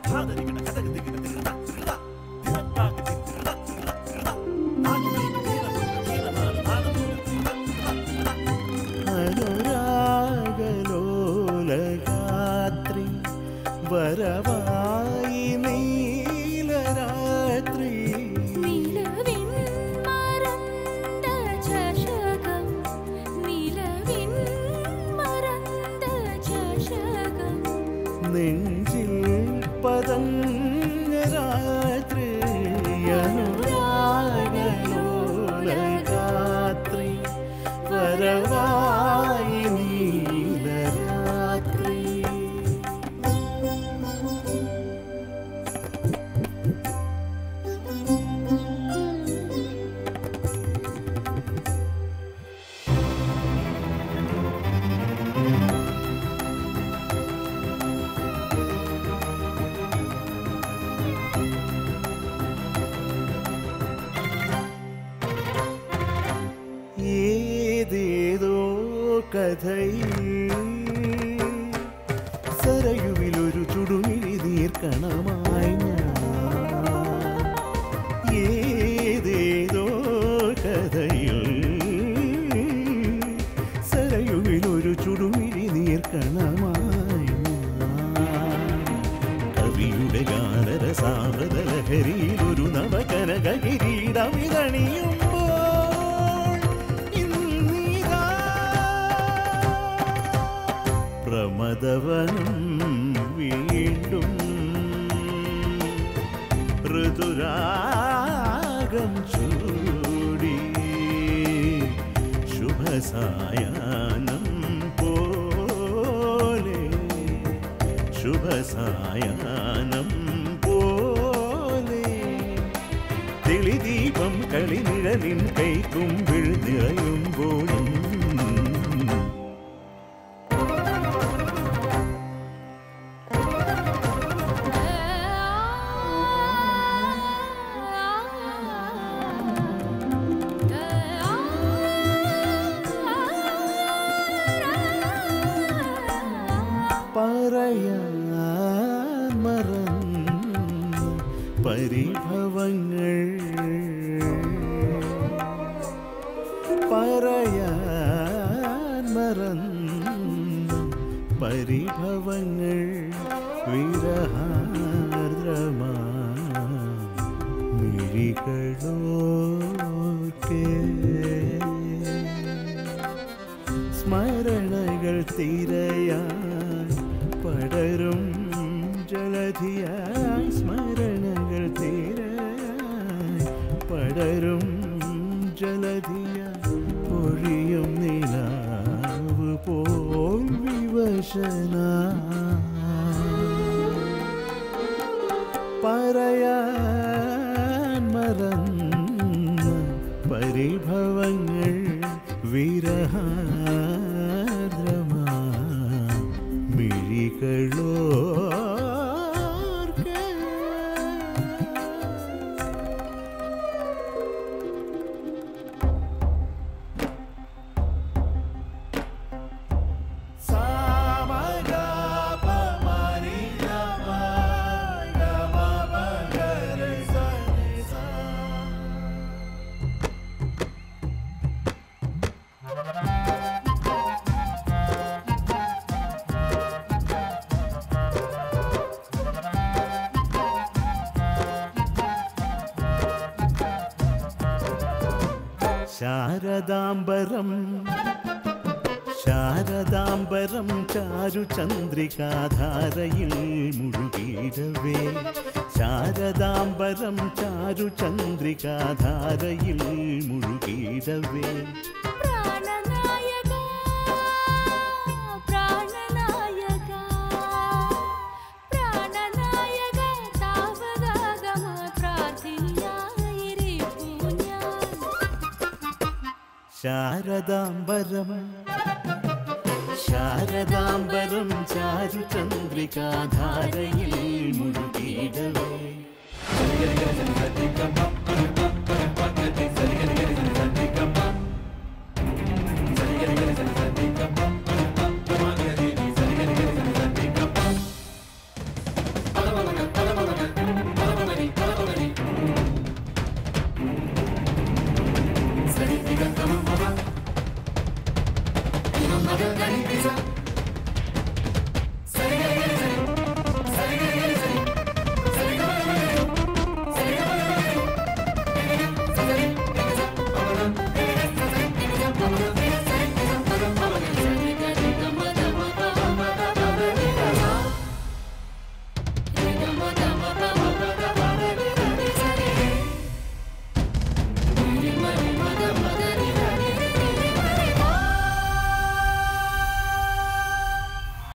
അനുരാഗലോലരാത്രി വരവായി നീലരാത്രി നിലവിൻ മറந்த ചഷകം നിലവിൻ മറந்த ചഷകം നെഞ്ചിൽ പതഞ്ഞ രാത്രി അനുരാഗലോലരാത്രി വരവായി നീലരാത്രി ഏതേതോ കഥയിൽ സരയുവിലൊരു ചുടുമിഴി നീർക്കണമായി ഞാൻ ഏതേതോ കഥയിൽ സരയുവിലൊരു ചുടുമിഴി നീർക്കണമായി ഞാൻ കവിയുടെ ഗാനരസാമൃതലഹരിയിൽ ഒരു നവകനക കിരീടമിതണിയുമ്പോൾ പ്രമദവനം വീണ്ടും ഋതുരാഗം ചൂടി ശുഭസായാഹ്നം പോലെ ശുഭസായാഹ്നം പോലെ തെളിദീപം കളിനിഴലിൻ കൈക്കുമ്പിൾ നിറയുമ്പോഴും പറയാൻ മറന്ന പരിഭവങ്ങൾ പറയാൻ മറന്ന പരിഭവങ്ങൾ വിരഹാർദ്രമാ മിഴികളോക്കെ സ്മരണകൾ തിരയാൻ പടരും ജലധിയായി സ്മരണകൾ തീരായി പടരും ജലധിയായി പൊഴിയും നിലാവ് പോൽ വിവശനായി പറയാൻ മറന്ന പരിഭവങ്ങൾ വിരഹാർദ്രമാ മിഴികളോ ശാരദാംബരം ശാരദാംബരം ചാരുചന്ദ്രികാധാരയിൽ മുഴുകിയിടവേ ശാരദാംബരം ചാരുചന്ദ്രികാധാരയിൽ മുഴുകിയിടവേ ശാരദാംബരം ശാരദാംബരം ചാരുചന്ദ്രികാധാരയിൽ മുഴുകിയിടവേ മഗ ധനി നിസ